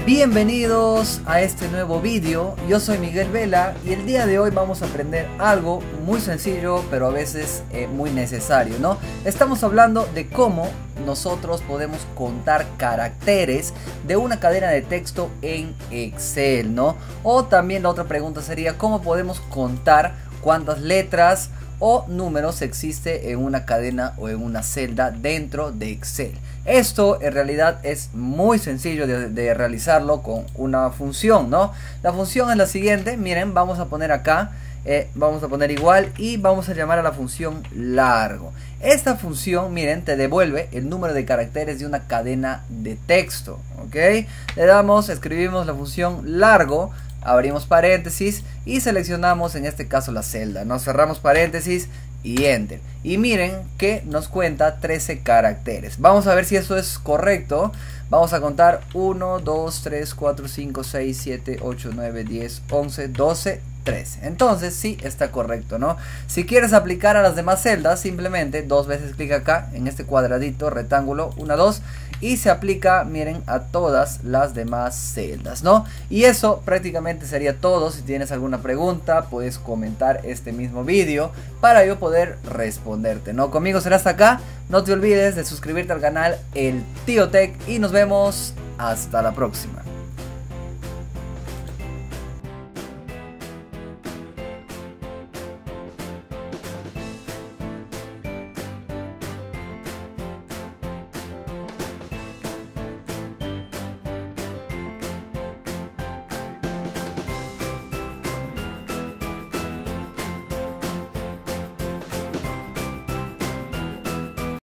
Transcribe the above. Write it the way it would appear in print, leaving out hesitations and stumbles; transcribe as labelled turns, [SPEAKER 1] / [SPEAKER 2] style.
[SPEAKER 1] Bienvenidos a este nuevo vídeo. Yo soy Miguel Vela y el día de hoy vamos a aprender algo muy sencillo pero a veces muy necesario, ¿no? Estamos hablando de cómo nosotros podemos contar caracteres de una cadena de texto en Excel, ¿no? O también la otra pregunta sería cómo podemos contar cuántas letras o números existe en una cadena o en una celda dentro de Excel. Esto en realidad es muy sencillo de realizarlo con una función, ¿no? La función es la siguiente, miren, vamos a poner acá, vamos a poner igual y vamos a llamar a la función largo. Esta función, miren, te devuelve el número de caracteres de una cadena de texto, ¿ok? Le damos, escribimos la función largo, abrimos paréntesis y seleccionamos en este caso la celda, nos cerramos paréntesis y enter, y miren que nos cuenta 13 caracteres. Vamos a ver si eso es correcto. Vamos a contar 1, 2, 3, 4, 5, 6, 7, 8, 9, 10, 11, 12, 13. Entonces sí está correcto, ¿no? Si quieres aplicar a las demás celdas, simplemente dos veces clic acá en este cuadradito rectángulo, 1, 2, y se aplica, miren, a todas las demás celdas, ¿no? Y eso prácticamente sería todo. Si tienes alguna pregunta, puedes comentar este mismo vídeo para yo poder responderte, ¿no? Conmigo será hasta acá. No te olvides de suscribirte al canal El Tío Tech y nos vemos hasta la próxima.